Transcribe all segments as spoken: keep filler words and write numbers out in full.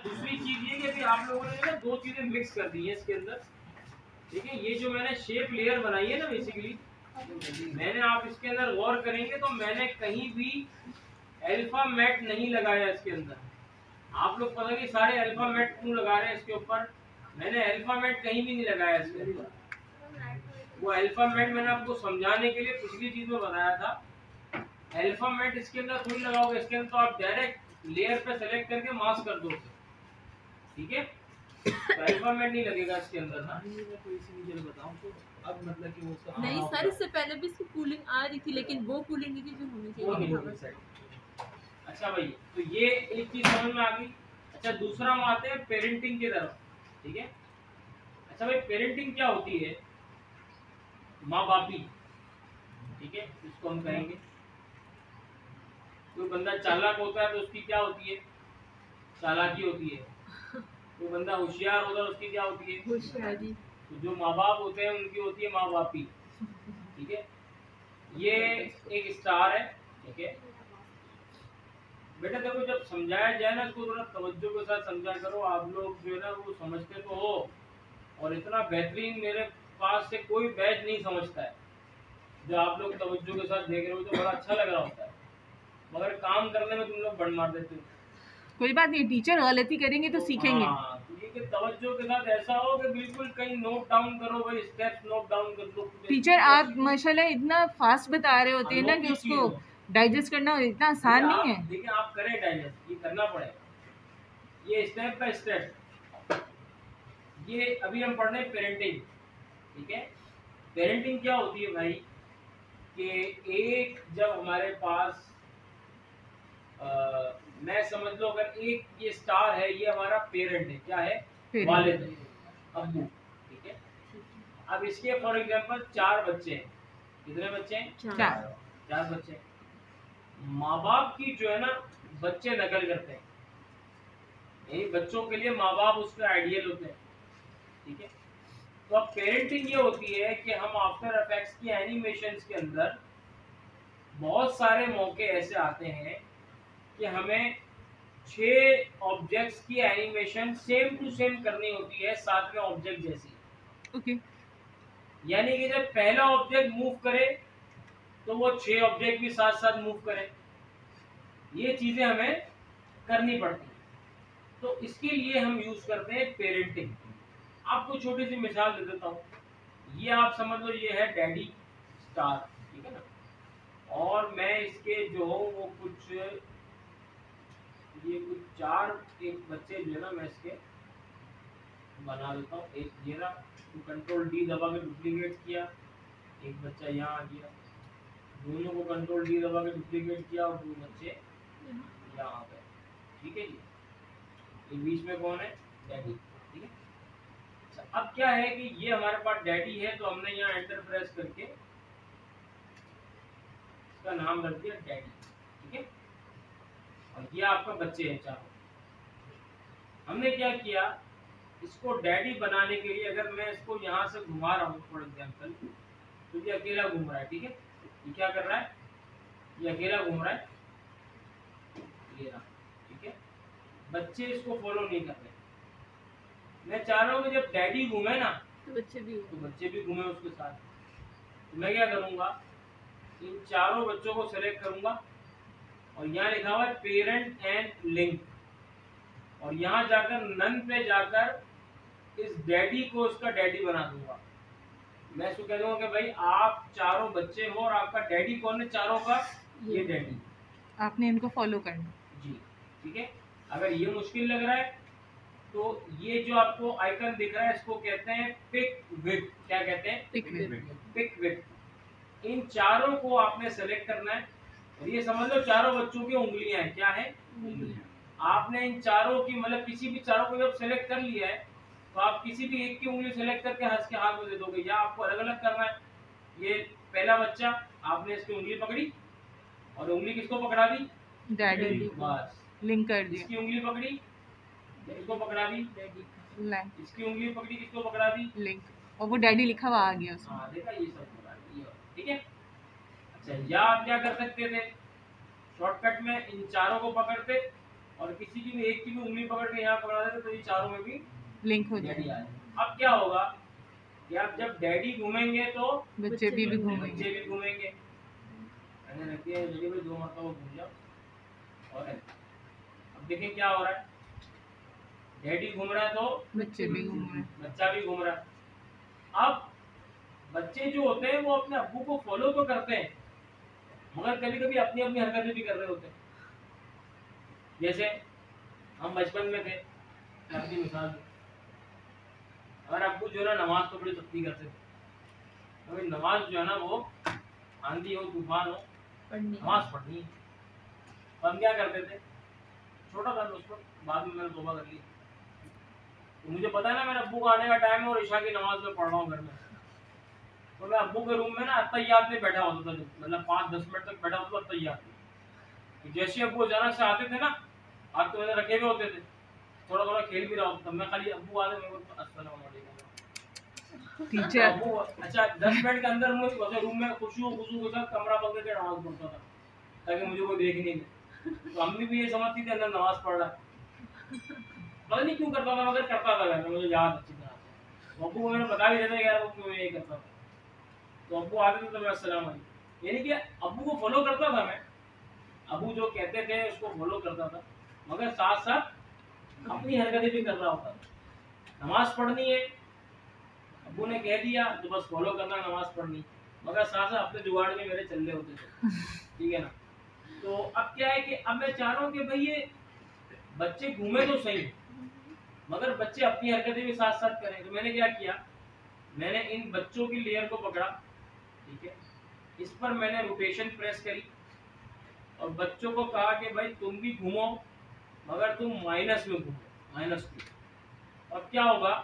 दूसरी चीज ये कि अभी आप लोगों ने ना दो चीजें मिक्स कर दी है इसके अंदर, ठीक है। ये जो मैंने शेप लेयर बनाई है ना, बेसिकली मैंने, आप इसके अंदर गौर करेंगे तो मैंने कहीं भी अल्फा मैट नहीं लगाया इसके अंदर। आप लोग पता कि सारे अल्फा मैट क्यों लगा रहे हैं इसके ऊपर, मैंने अल्फा मैट कहीं भी नहीं लगाया इसके अंदर। वो अल्फा मैट मैंने आपको समझाने के लिए पिछली चीज में बताया था। अल्फा मैट इसके अंदर थोड़ी लगाओगे, इसके अंदर तो आप डायरेक्ट लेयर पे सेलेक्ट करके मास्क कर दो, ठीक है। तो अल्फा मैट नहीं लगेगा इसके अंदर ना। मैं कोई सी चीज बताऊं तो अब मतलब कि वो उसका नहीं सर, इससे पहले भी इसकी कूलिंग आ रही थी, लेकिन वो कूलिंग नहीं थी जो होनी चाहिए। अच्छा भाई, तो ये एक चीज समझ में आ गई। अच्छा, दूसरा हम आते हैं पेरेंटिंग की तरफ, ठीक है। अच्छा भाई, पेरेंटिंग क्या होती है? माँ बापी, ठीक है, इसको हम कहेंगे। कोई बंदा चालाक होता है तो उसकी क्या होती है? चालाकी होती है। कोई बंदा होशियार होता है उसकी क्या होती है? होशियारी। तो जो माँ बाप होते हैं उनकी होती है माँ बापी, ठीक है। ये एक स्टार है, ठीक है। बेटा देखो, जब समझाया जाए ना इसको थोड़ा तवज्जो के साथ समझा करो। आप लोग जो है ना वो समझते तो हो, और इतना बेहतरीन मेरे पास से कोई बैच नहीं समझता है। जो आप लोग तवज्जो के साथ देख रहे हो तो बड़ा अच्छा लग रहा होता है, मगर काम करने में तुम लोग बड़ मार देते हो। कोई बात नहीं, टीचर गलती करेंगे तो, तो सीखेंगे। हाँ, तो ये कि तवज्जो के साथ ऐसा हो कि बिल्कुल कहीं नोट डाउन करो भाई, स्टेप्स नोट डाउन कर लो। टीचर आप माशाल्लाह इतना फास्ट बता रहे होते हैं ना कि उसको डाइजेस्ट करना इतना आसान नहीं है। देखिए, आप करें डाइजेस्ट, ये करना पड़ेगा, ये स्टेप बाय स्टेप। ये अभी हम पढ़ रहे हैं पेरेंटिंग, ठीक है। पेरेंटिंग क्या होती है भाई कि एक, जब हमारे पास आ, मैं समझ लो अगर एक ये स्टार है, ये हमारा पेरेंट है, क्या है? वालिद है, अब्बू, ठीक है। अब इसके फॉर एग्जांपल चार बच्चे हैं। कितने बच्चे हैं? चार। चार बच्चे हैं। माँ बाप की जो है ना बच्चे नकल करते हैं, यही बच्चों के लिए माँ बाप उसके आइडियल होते हैं, ठीक है। तो अब पेरेंटिंग ये होती है कि हम आफ्टर इफेक्ट्स की एनिमेशंस के अंदर बहुत सारे मौके ऐसे आते हैं कि हमें छह ऑब्जेक्ट्स की एनिमेशन सेम टू सेम करनी होती है साथ में ऑब्जेक्ट जैसी, ओके। यानी कि जब पहला ऑब्जेक्ट मूव करे तो वो छह ऑब्जेक्ट भी साथ साथ मूव करे। ये चीजें हमें करनी पड़ती है, तो इसके लिए हम यूज करते हैं पेरेंटिंग। आपको छोटी सी मिसाल दे देता हूँ। ये आप समझ लो, ये है डैडी स्टार, ठीक है ना। और मैं इसके जो हो वो कुछ ये कुछ चार एक बच्चे जो है ना मैं इसके बना देता हूँ। एक ये रहा, कंट्रोल डी दबा के डुप्लीकेट किया, एक बच्चा यहाँ आ गया, दोनों को कंट्रोल डी दबा के डुप्लीकेट किया और दो बच्चे यहाँ आ गए, ठीक है जी। ये बीच में कौन है? डैडी, ठीक है। अच्छा, अब क्या है कि ये हमारे पास डैडी है, तो हमने यहाँ एंटर प्रेस करके इसका नाम रख दिया डैडी, ठीक है। और ये आपका बच्चे हैं चारों। हमने क्या किया, इसको डैडी बनाने के लिए अगर मैं इसको यहाँ से घुमा रहा हूँ फॉर एग्जाम्पल, तो ये अकेला घूम रहा है, ठीक है। ये क्या कर रहा है? ये अकेला घूम रहा है, ये रहा, ठीक है। बच्चे इसको फॉलो नहीं कर रहे। मैं चाह रहा हूँ कि जब डैडी घूमे ना तो बच्चे भी तो बच्चे भी घूमे उसके साथ। तो मैं क्या करूँगा, इन चारों बच्चों को सेलेक्ट करूँगा और यहाँ लिखा हुआ है पेरेंट एंड लिंक, और यहाँ जाकर नन पे जाकर इस डैडी को उसका डैडी बना दूंगा। मैं इसको कह दूंगा कि भाई आप चारों बच्चे हो और आपका डैडी कौन है चारों का? ये डैडी, आपने इनको फॉलो करना जी, ठीक है। अगर ये मुश्किल लग रहा है तो ये जो आपको आइकन दिख रहा है इसको कहते हैं पिक विद। क्या कहते हैं? Pick with. Pick with. इन चारों को आपने सेलेक्ट करना है, और ये समझ लो चारों बच्चों की उंगलियां हैं। क्या है? आपने इन चारों की, मतलब किसी भी चारों को जब सेलेक्ट कर लिया है तो आप किसी भी एक की उंगली सेलेक्ट करके हंस के हाथ में दे दोगे, या आपको अलग अलग करना है। ये पहला बच्चा, आपने इसकी उंगली पकड़ी और उंगली किसको पकड़ा दी? डैडी। बस लिंक कर दिया। इसकी उंगली पकड़ी, इसको पकड़ा दी, इसकी उंगली पकड़ी, किसको पकड़ा दी? लिंक, और वो डैडी लिखा हुआ आ गया उसमें। हाँ देखा, ये सब पकड़ा दिया, ठीक है। अच्छा, या आप क्या कर सकते थे, शॉर्टकट में इन चारों को पकड़ते और किसी की भी एक की भी उंगली पकड़ के यहाँ पकड़ा देते तो ये चारों में भी लिंक हो डैडी जाएगा। आ जाए। अब क्या होगा कि आप जब डैडी घूमेंगे तो बच्चे भी भी बच्चे घूमेंगे। भी घूमेंगे। मैंने रखी है डैडी भाई दो मरतबा घूम जाओ। और अब देखिए क्या हो रहा है, डैडी घूम रहा है तो बच्चे भी घूम रहे हैं। बच्चा भी घूम रहा है। अब बच्चे जो होते हैं वो अपने अब्बू को फॉलो तो करते हैं, मगर कभी कभी अपनी अपनी हरकतें भी कर रहे होते हैं। जैसे हम बचपन में थे, आपकी मिसाल दूं, अगर अब्बू जो है ना नमाज तो बड़ी सख्ती करते थे, अभी नमाज जो है ना वो आंधी हो तूफान हो नमाज पढ़नी है, तो हम क्या करते थे, छोटा था उस पर, बाद में मैंने तौबा कर ली। तो मुझे पता है ना मेरे अब्बू का आने का टाइम है और ईशा की नमाज में पढ़ रहा हूँ घर में, तो मैं अब्बू के रूम में ना अत्तहियात में बैठा होता था, मतलब पाँच दस मिनट तक बैठा होता था अत्तहियात में। तो जैसे अब्बू अचानक से आते थे ना, हाथ तो मैंने रखे हुए होते थे, थोड़ा थोड़ा खेल भी रहा होता था मैं, खाली अब्बू आते मेरे को अस्सलाम वालेकुम टीचर अब्बू। अच्छा दस मिनट के अंदर मुझे रूम में खुशबू खुशबू के साथ कमरा बंद करके नमाज पढ़ता था ताकि मुझे कोई देख नहीं दे। तो अम्मी भी ये समझती थी अंदर नमाज पढ़ रहा है, पता नहीं क्यों करता था मगर करता था मैं, मुझे याद अच्छी तरह से। तो अब्बू को मैंने बता भी देता यार वो क्यों ये करता था, तो अब्बू आते थे तो मैं अस्सलाम वालेकुम, यानी कि अब्बू को फॉलो करता था मैं, अब्बू जो कहते थे उसको फॉलो करता था, मगर साथ साथ अपनी हरकतें भी कर रहा होता था। नमाज पढ़नी है अब्बू ने कह दिया तो बस फॉलो करना, नमाज पढ़नी, मगर साथ साथ अपने जुगाड़ में मेरे चल रहे होते थे, ठीक है ना। तो अब क्या है कि अब मैं चाह रहा हूँ कि भाई ये बच्चे घूमे तो सही मगर बच्चे अपनी हरकतें भी साथ साथ करें। तो मैंने क्या किया, मैंने इन बच्चों की लेयर को पकड़ा, ठीक है, इस पर मैंने रोटेशन प्रेस करी और बच्चों को कहा कि भाई तुम भी घूमो मगर तुम माइनस में घूमो, माइनस टू। अब क्या होगा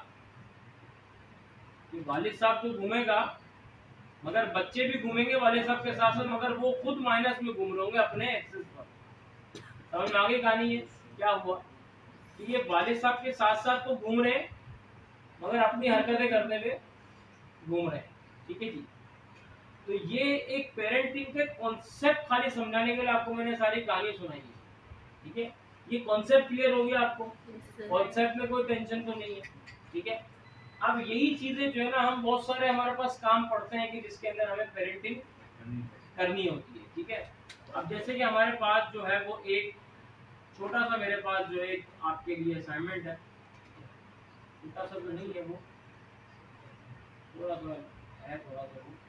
कि वालिद साहब तो घूमेगा मगर बच्चे भी घूमेंगे वालिद साहब के साथ साथ, मगर वो खुद माइनस में घूम रहे होंगे अपने एक्सेस पर। समझ में आगे कहानी है क्या हुआ कि ये वालिद साहब के साथ साथ तो घूम रहे हैं मगर अपनी हरकतें करने हुए घूम रहे हैं, ठीक है जी। तो ये एक पेरेंटिंग के कॉन्सेप्ट खाली समझाने के लिए आपको मैंने सारी कहानी सुनाई है, ठीक है। ये कॉन्सेप्ट क्लियर हो गया आपको, कॉन्सेप्ट में कोई टेंशन तो नहीं है, ठीक है। अब यही चीजें जो है ना हम बहुत सारे हमारे पास काम पढ़ते हैं कि जिसके अंदर हमें पेरेंटिंग करनी होती है, ठीक है। अब जैसे कि हमारे पास जो है वो एक छोटा सा मेरे पास जो एक आपके लिए असाइनमेंट है, छोटा सा तो नहीं है वो, थोड़ा सा है, थोड़ा सा वो।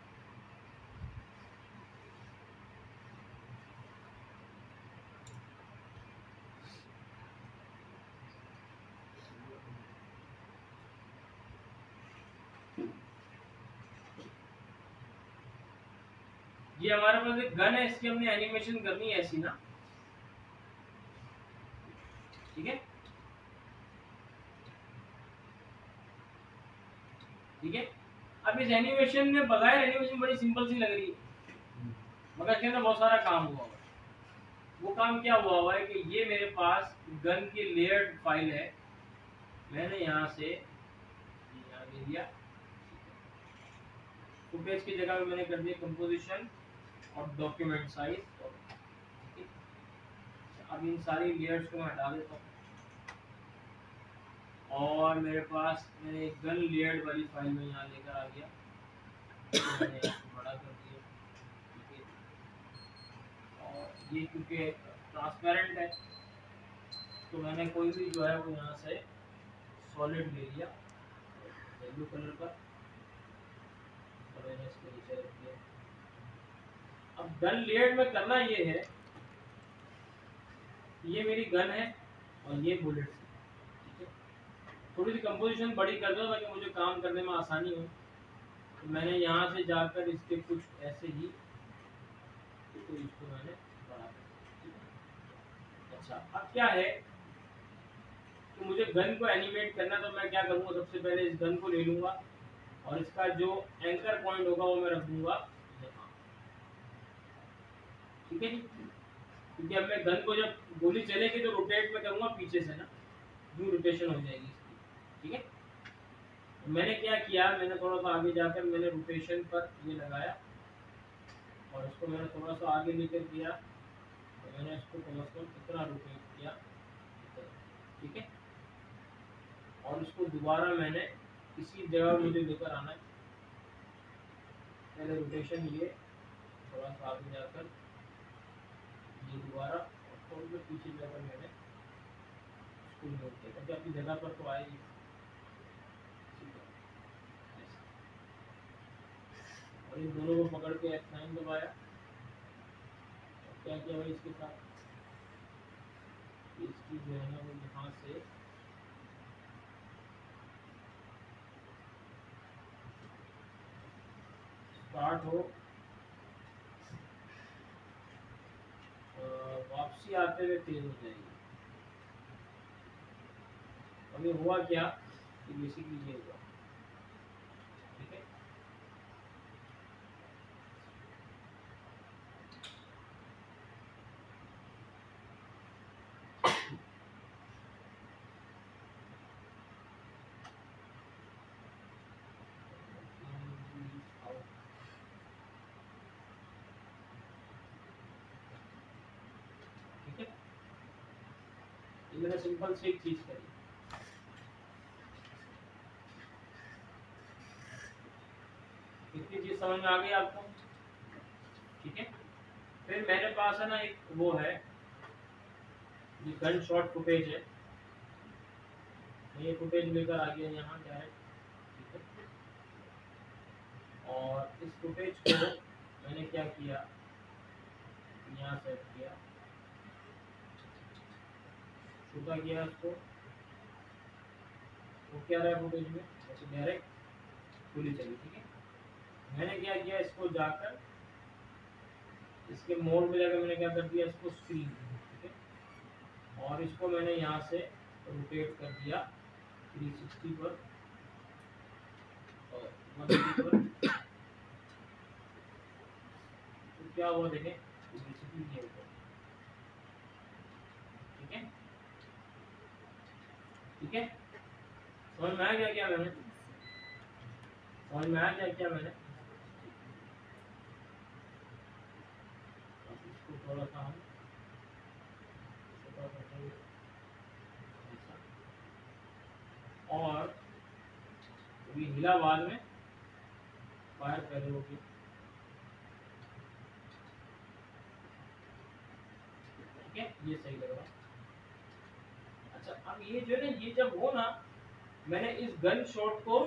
ये हमारे पास एक गन है, इसकी हमने एनिमेशन करनी है ऐसी ना, ठीक है, ठीक है। अब इस एनिमेशन में बगैर एनिमेशन बड़ी सिंपल सी लग रही है मगर इसके अंदर बहुत सारा काम हुआ हुआ है। वो काम क्या हुआ हुआ है कि ये मेरे पास गन की लेयर्ड फाइल है, मैंने यहाँ से यहाँ दे दिया, फुटेज की जगह में मैंने कर दिया कंपोजिशन और डॉक्यूमेंट साइज। अब इन सारी लेयर्स को मैं हटा देता हूँ और मेरे पास मैंने एक गन लेयर्ड वाली फाइल में यहाँ लेकर आ गया, मैंने इसको बड़ा कर दिया, ठीक है। और ये क्योंकि ट्रांसपेरेंट है तो मैंने कोई भी जो है वो यहाँ से सॉलिड ले लिया येलो कलर का और मैंने इसको नीचे रख दिया। अब गन लेयर्ड में करना ये है, ये मेरी गन है और ये बुलेट्स है, ठीक है। थोड़ी सी कंपोजिशन बड़ी कर दो ताकि मुझे काम करने में आसानी हो। तो मैंने यहाँ से जाकर इसके कुछ ऐसे ही तो इसको मैंने बड़ा कर दिया। अच्छा अब क्या है कि मुझे गन को एनिमेट करना, तो मैं क्या करूँगा, सबसे पहले इस गन को ले लूँगा और इसका जो एंकर पॉइंट होगा वो मैं रख दूँगा यहाँ, ठीक है जी। क्योंकि अब मैं गन को जब गोली चलेगी तो रोटेट में करूँगा पीछे से ना, यूँ रोटेशन हो जाएगी इसकी, ठीक है। मैंने क्या किया, मैंने थोड़ा सा आगे जाकर मैंने रोटेशन पर ये लगाया और इसको मैंने थोड़ा सा आगे लेकर किया और मैंने इसको कम से कम इतना रोटेट किया ठीक है। और इसको दोबारा मैंने इसी जगह मुझे लेकर आना है, पहले रोटेशन ये थोड़ा सा आगे जाकर ये दोबारा और थोड़ा सा पीछे जाकर मैंने इसको नोट किया ताकि अपनी जगह पर तो आएगी। और इन दोनों को पकड़ के एफ नाइन दबाया और क्या किया भाई इसके साथ इसकी जो है ना वो यहाँ से स्टार्ट हो वापसी आते हुए तेज हो जाएगी। अभी हुआ क्या कि बेसिकली ये हुआ, ठीक है। ठीक है, ये मैंने सिंपल से एक चीज करी। इतनी चीज समझ में आ गई आपको, ठीक है। फिर मेरे पास है ना एक वो है, ये गन शॉट फुटेज है, ये फुटेज लेकर आ गया यहाँ डायरेक्ट, ठीक है। और इस फुटेज को मैंने क्या किया, यहाँ सेट किया, छोटा किया इसको, वो क्या रहा है फुटेज में ऐसे डायरेक्ट गोली चली, ठीक है। मैंने क्या किया, इसको जाकर इसके मोड में जाकर मैंने क्या कर दिया, इसको स्क्रीन, ठीक है। और इसको मैंने यहाँ से रोटेट कर दिया थ्री सिक्सटी पर और वन एटी पर। तो क्या हुआ देखें, बेसिकली ये हुआ, ठीक है, ठीक है। समझ में आया क्या क्या मैंने समझ में आया क्या क्या मैंने इसको थोड़ा सा हम छोटा करते हैं ऐसा, और अभी हिला बाद में फायर पहले होगी, ठीक है, ये सही लग रहा। अच्छा, अब ये जो है ना, ये जब हो ना, मैंने इस गन शॉट को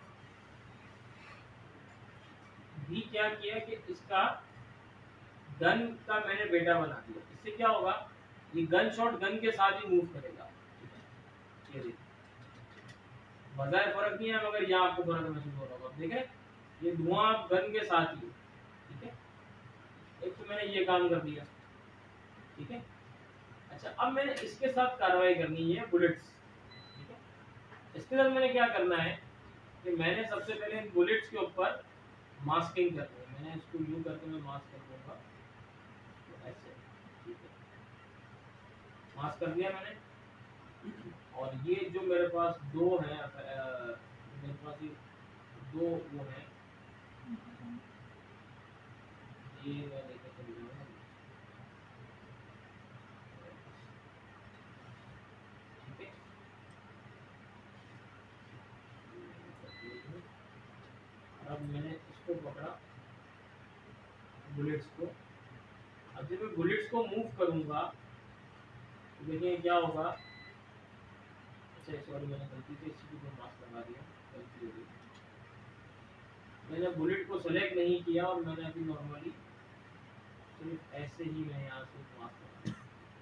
भी क्या किया कि इसका गन का मैंने बेटा बना दिया। इससे क्या होगा, ये गन शॉट गन के साथ ही मूव करेगा, ये देखिए, बजाय फर्क नहीं है, मगर यहाँ आपको फर्क महसूस हो रहा होगा। देखें, ये धुआं गन के साथ ही, ठीक है। एक तो मैंने ये काम कर दिया, ठीक है। अच्छा, अब मैंने इसके साथ कार्रवाई करनी है बुलेट्स, ठीक है। इसके साथ मैंने क्या करना है कि मैंने सबसे पहले इन बुलेट्स के ऊपर मास्किंग करनी है। मैंने इसको यूं करके मैं मास्क कर दूंगा, तो ऐसे, ठीक है, मास्क कर दिया मैंने। और ये जो मेरे पास दो है, मेरे पास ये दो वो है, ये मैं लेकर चल जाऊंगा, ठीक है। अब मैंने इसको पकड़ा बुलेट्स को। अब जब मैं बुलेट्स को मूव करूंगा तो देखिए क्या होगा। अच्छा, सॉरी, मैंने गलती से इसी को मास्क लगा दिया, गलती हो गई। मैंने बुलेट को सेलेक्ट नहीं किया और मैंने अभी नॉर्मली सिर्फ ऐसे ही मैं यहाँ से मास्क लगा,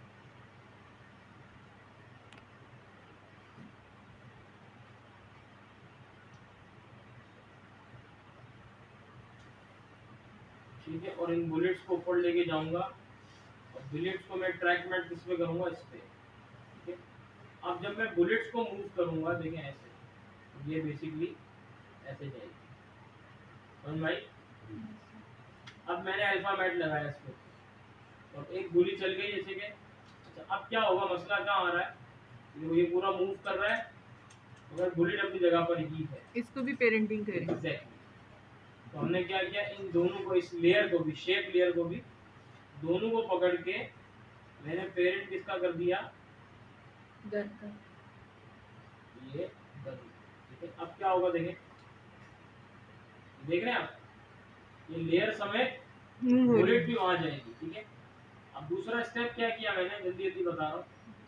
ठीक है। और इन बुलेट्स को ऊपर लेके जाऊंगा और बुलेट्स को मैं ट्रैक मैट किस पे करूंगा, इस पे, ठीक है। अब जब मैं बुलेट्स को मूव करूंगा, देखें ऐसे, ये बेसिकली ऐसे जाएगी, समझ भाई। अब मैंने अल्फा मैट लगाया इस पे और एक गोली चल गई जैसे कि। अच्छा, अब क्या होगा, मसला क्या आ रहा है, ये पूरा मूव कर रहा है मगर बुलेट अपनी जगह पर ही है। इसको भी पेरेंटिंग करें, एग्जैक्टली। तो हमने क्या किया, इन दोनों को, इस लेयर को भी, शेप लेयर को भी, दोनों को पकड़ के मैंने पेरेंट किसका कर दिया, गन का ये गन, ठीक है। अब क्या होगा देखें, देख रहे हैं आप, ये लेयर समेत बुलेट भी वहां जाएगी, ठीक है। अब दूसरा स्टेप क्या किया मैंने, जल्दी जल्दी बता रहा हूँ।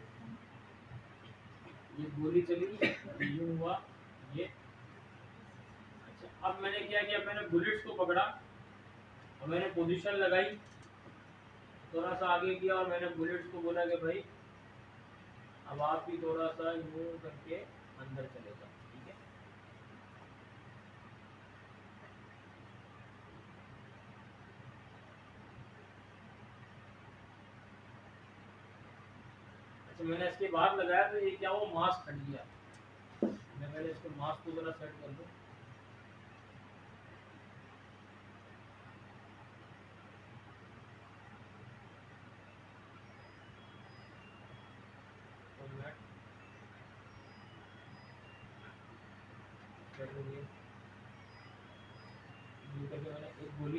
ये गोली चली, ये हुआ ये। अच्छा, अब मैंने क्या किया, मैंने बुलेट्स को पकड़ा और मैंने पोजीशन लगाई, थोड़ा सा आगे किया और मैंने बुलेट्स को बोला कि भाई अब आप भी थोड़ा सा यूं करके अंदर चले जाओ, ठीक है। अच्छा, मैंने इसके बाद लगाया तो ये क्या वो मास्क हट गया। मैं पहले इसको मास्क को जरा सेट कर दूं। मैंने एक गोली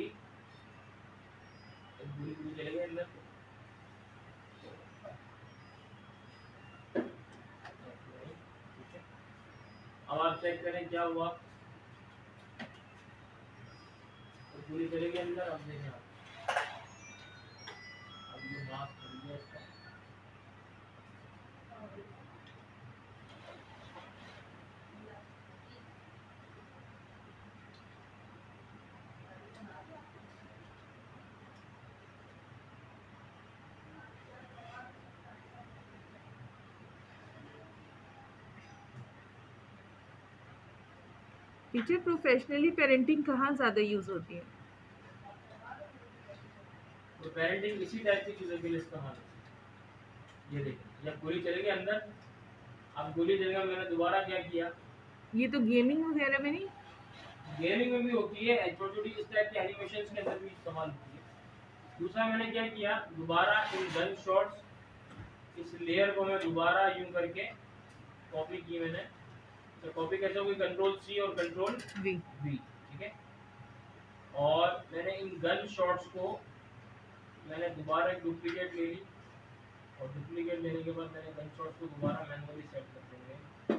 एक गोली भी चले गए अंदर। अब आप चेक करें क्या हुआ, तो गोली चले गई अंदर। अब देखें आप, अब ये मास्क खुल गया इसका। टीचर प्रोफेशनली पेरेंटिंग कहाँ ज़्यादा यूज़ होती है? तो पेरेंटिंग इसी टाइप की चीज़ों के लिए इस्तेमाल होती है। ये देखिए, जब गोली चलेगी अंदर, अब गोली चलेगा, मैंने दोबारा क्या किया, ये तो गेमिंग वगैरह में नहीं, गेमिंग में भी होती है, छोटी छोटी इस टाइप की एनिमेशंस के अंदर भी इस्तेमाल होती है। दूसरा मैंने क्या किया, दोबारा इन गन शॉट्स इस लेयर को मैं दोबारा यूं करके कॉपी की मैंने। तो कॉपी कैसे होगी, कंट्रोल सी और कंट्रोल वी वी, ठीक है। और मैंने इन गन शॉट्स को मैंने दोबारा एक डुप्लीकेट ले ली और डुप्लीकेट लेने के बाद मैंने गन शॉट्स को दोबारा मैनुअली सेट कर देंगे।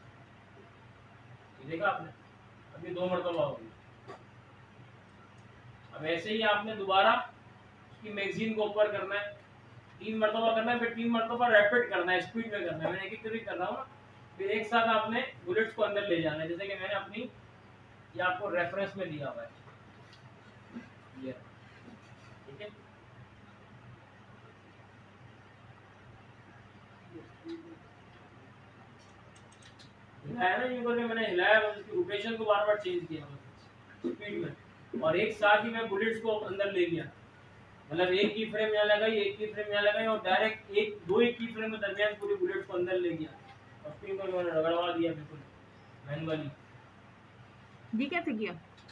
ये देखा आपने, अभी दो मरतबा हो गई। अब ऐसे ही आपने दोबारा उसकी मैगजीन को ऊपर करना है, तीन मरतबा करना है, फिर तीन मरतबा रैपिड करना है, स्पीड में करना है। मैंने एक एक करके कर रहा हूँ ना, फिर एक साथ आपने बुलेट्स को अंदर ले जाना है, जैसे कि मैंने अपनी ये आपको रेफरेंस में दिया हुआ है, ये ठीक है। हिलाया ना यूं करके, मैंने हिलाया, उसकी रोटेशन को बार बार चेंज किया स्पीड में, और एक साथ ही मैं बुलेट्स को अंदर ले गया। मतलब एक की फ्रेम यहाँ लगाई, एक की फ्रेम यहाँ लगाई और डायरेक्ट एक दो एक की फ्रेम के दरमियान पूरी बुलेट्स को अंदर ले गया और स्क्रीन पर मैंने रगड़वा दिया बिल्कुल मैनुअली। ये कैसे किया?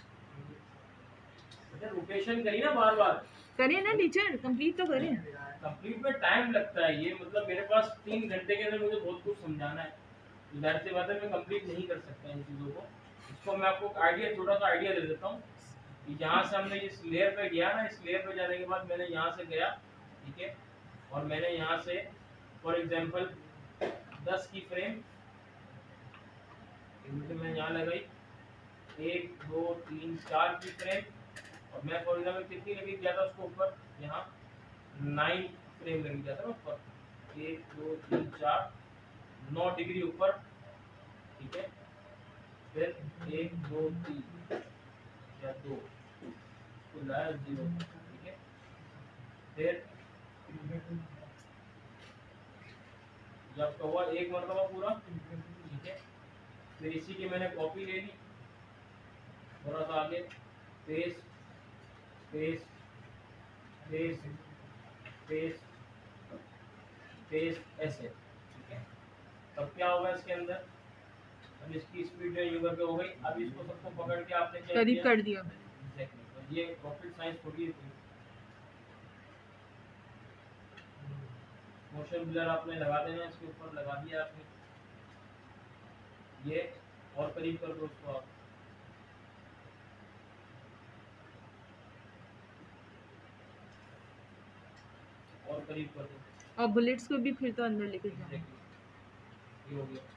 रोटेशन करी ना बार बार, करिए ना टीचर, कंप्लीट तो करें। कंप्लीट में टाइम लगता है, ये मतलब मेरे पास तीन घंटे के अंदर मुझे बहुत कुछ समझाना है, जाहिर सी बात है मैं कंप्लीट नहीं कर सकता इन चीज़ों को। इसको मैं आपको आइडिया, छोटा सा आइडिया दे देता हूँ। यहाँ से हमने इस लेयर पे गया ना, इस लेयर पे जाने के बाद मैंने यहाँ से गया, ठीक है, और मैंने यहाँ से फॉर एग्जांपल दस की फ्रेम मैं यहाँ लगाई, एक दो तीन चार की फ्रेम, और मैं फॉर एग्जांपल कितनी लगी गया था उसको ऊपर, यहाँ नाइन फ्रेम लगी गया था ऊपर, एक दो तीन चार, नौ डिग्री ऊपर, ठीक है। फिर एक दो तीन या दो तो लाया जीरो, ठीक है। फिर जब तो हुआ एक मरतबा पूरा, ठीक है। फिर इसी की मैंने कॉपी ले ली, थोड़ा सा आगे, paste paste paste paste paste ऐसे, ठीक है। तब क्या होगा इसके अंदर, अब इसकी स्पीड जो यूं करके हो गई। अब इसको सबको पकड़ के आपने क्या करीब कर दिया। एग्जैक्टली, ये रॉकेट साइंस थोड़ी है। मोशन ब्लर आपने लगा देना, इसके ऊपर लगा दिया आपने, ये और करीब कर दो उसको आप, और करीब कर दो, और बुलेट्स को भी फिर तो अंदर लेके जाना। ये हो गया,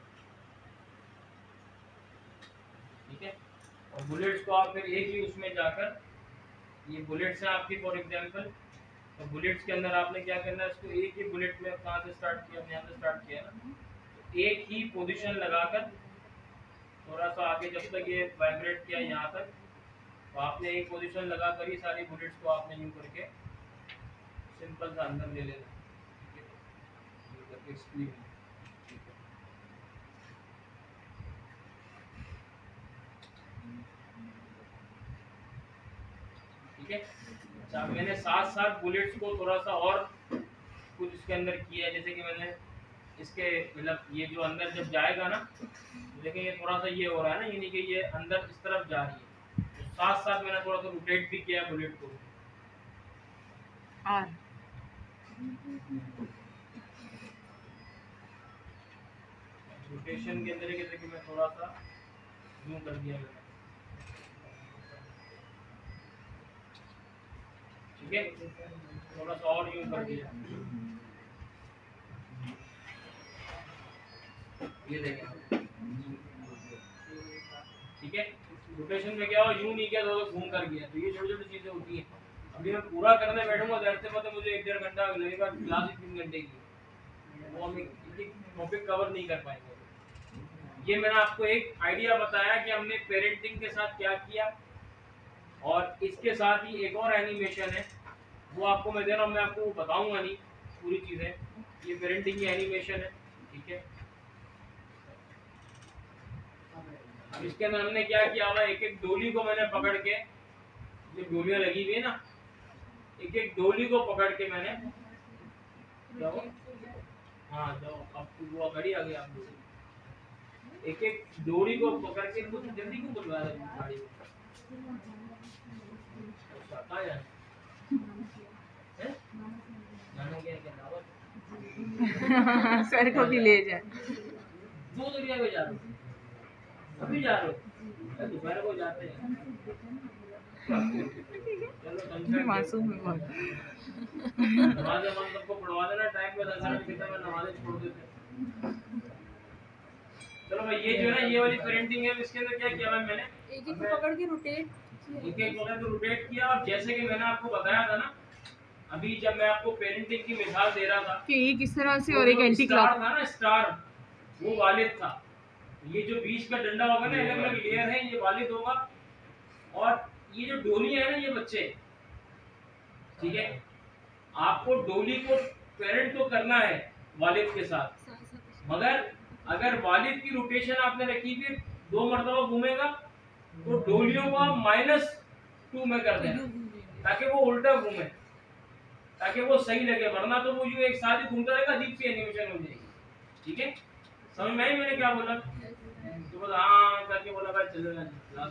ठीक है। और बुलेट्स को आप फिर एक ही उसमें जाकर, ये बुलेट्स हैं आपकी फॉर एग्जांपल, तो बुलेट्स के अंदर आपने क्या करना है, इसको एक ही बुलेट में कहाँ से स्टार्ट किया, यहाँ से स्टार्ट किया ना, तो एक ही पोजीशन लगाकर थोड़ा सा आगे जब तक ये वाइब्रेट किया यहाँ तक, तो आपने एक पोजीशन लगाकर ही सारी बुलेट्स को आपने यूँ करके सिंपल सा अंदर ले लेना, ठीक है। अच्छा, मैंने साथ साथ बुलेट्स को थोड़ा सा और कुछ इसके अंदर किया है, जैसे कि मैंने इसके मतलब ये जो अंदर जब जाएगा ना, देखिए ये थोड़ा सा ये हो रहा है ना, यानी कि ये अंदर इस तरफ जा रही है, तो साथ साथ मैंने थोड़ा सा रोटेट भी किया बुलेट को। और रोटेशन के अंदर जैसे कि मैं थोड़ा सा यूं कर दिया मैंने, ठीक है, थोड़ा सा और यूं कर दिया, ये देखें, ठीक है। रोटेशन में क्या हो, यूं नहीं किया तो घूम कर गया, तो ये छोटी छोटी चीजें होती हैं। अभी मैं पूरा करने बैठूंगा देर से मतलब मुझे एक डेढ़ घंटा लगेगा, क्लास ही तीन घंटे की, वो हम एक टॉपिक कवर नहीं कर पाएंगे। ये मैंने आपको एक आइडिया बताया कि हमने पेरेंटिंग के साथ क्या किया, और इसके साथ ही एक और एनिमेशन है, वो आपको मैं दे रहा हूँ, मैं आपको बताऊंगा नहीं पूरी चीज़ें, ये पेरेंटिंग की एनिमेशन है, ठीक है। अब इसके अंदर हमने क्या किया हुआ, एक एक डोली को मैंने पकड़ के, जो डोलियाँ लगी हुई है ना, एक एक डोली को पकड़ के मैंने, जाओ हाँ जाओ, अब वो घड़ी आ गई आप लोग, एक एक डोरी को पकड़ के कुछ जल्दी क्यों बुलवा रहे हैं गाड़ी में, है जाना क्या क्या दावत सर को भी ले जाए, दो दरिया में जा रहे हो, अभी जा रहे हो, दोपहर को जाते हैं, चलो मासूम है बहुत। नमाज़ हम सबको पढ़वा देना टाइम पे, दस मिनट कितना में नमाज़ें छोड़ देते। चलो भाई, ये जो है ना, ये वाली पेरेंटिंग है, इसके अंदर क्या किया मैंने, एक एक को पकड़ के रोटेट एक एक पकड़ के रोटेट किया, और जैसे कि मैंने आपको बताया था ना अभी, जब मैं आपको पेरेंटिंग की मिसाल दे रहा था कि एक इस तरह से तो और एक एंटी स्टार क्लॉक था ना, स्टार वो वालिद था, ये जो बीच का डंडा होगा ना, अलग अलग लेयर है, ये वालिद होगा, और ये जो डोली है ना, ये बच्चे, ठीक है। आपको डोली को पेरेंट तो करना है वालिद के साथ, मगर अगर वालिद की रोटेशन आपने रखी फिर दो मरतबा घूमेगा, तो डोलियों को आप माइनस टू में कर देना, ताकि वो उल्टा घूमे, ताकि वो सही लगे, वरना तो वो यूं एक साथ ही घूमता रहेगा, अजीब सी एनिमेशन हो जाएगी, ठीक है। समझ में आई मैंने क्या बोला, तो बोला हाँ करके बोला भाई चलेगा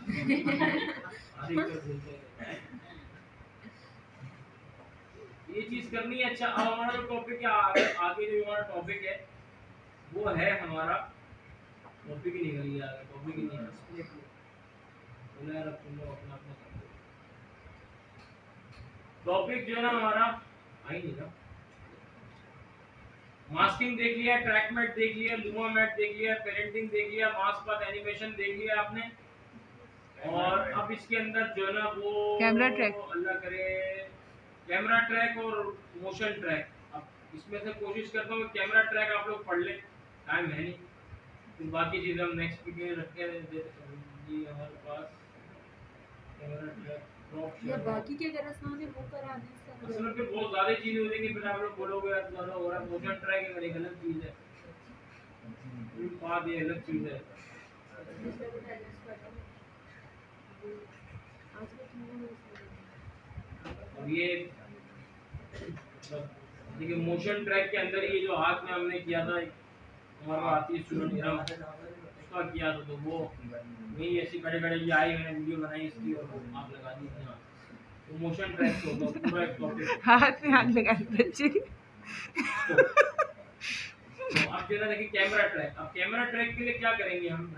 ये चीज करनी है। अच्छा, अब हमारा जो टॉपिक है आगे, आगे जो हमारा टॉपिक है वो है हमारा, टॉपिक ही निकल गया, टॉपिक ही नहीं है, बोला यार तुम लोग अपना अपना टॉपिक जो है ना हमारा आई नहीं था। मास्किंग देख लिया, ट्रैक मैट देख लिया, लूमा मैट देख लिया, पेरेंटिंग देख लिया, मास्क पाथ एनिमेशन देख लिया आपने, और अब इसके अंदर जो है ना वो कैमरा ट्रैक, अल्लाह करे कैमरा ट्रैक और मोशन ट्रैक। अब इसमें से कोशिश करता हूँ कैमरा ट्रैक आप लोग पढ़ लें, टाइम है नहीं, तो बाकी चीज़ें हम नेक्स्ट वीडियो में रखते हैं। जी हमारे पास कैमरा ट्रैक या बाकी के अगर आसान है वो करा दें सर, असल में फिर बहुत ज़्यादा चीज़ें हो जाएंगी, फिर आप लोग बोलोगे यार ज़्यादा हो रहा है। मोशन ट्रैक है एक अलग चीज़ है, बात ये अलग चीज़ है। अब ये देखिए मोशन ट्रैक के अंदर ये जो हाथ में हमने किया था, हमारा आती स्टूडेंट इरम उसका किया था, तो वो नहीं ऐसी खड़े खड़े ये आई, मैंने वीडियो बनाई इसकी और आप लगा दी थी। तो मोशन ट्रैक तो होगा पूरा एक टॉपिक, हाथ में हाथ लगा बच्चे। तो अब जो है देखिए कैमरा ट्रैक। अब कैमरा ट्रैक के लिए क्या करेंगे हम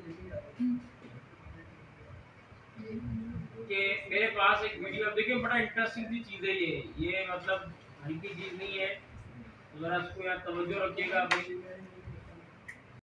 कि मेरे पास एक वीडियो, अब देखिए बड़ा इंटरेस्टिंग सी चीज़ है ये ये मतलब हल्की चीज़ नहीं है, जरा इसको यार तवज्जो रखिएगा भाई।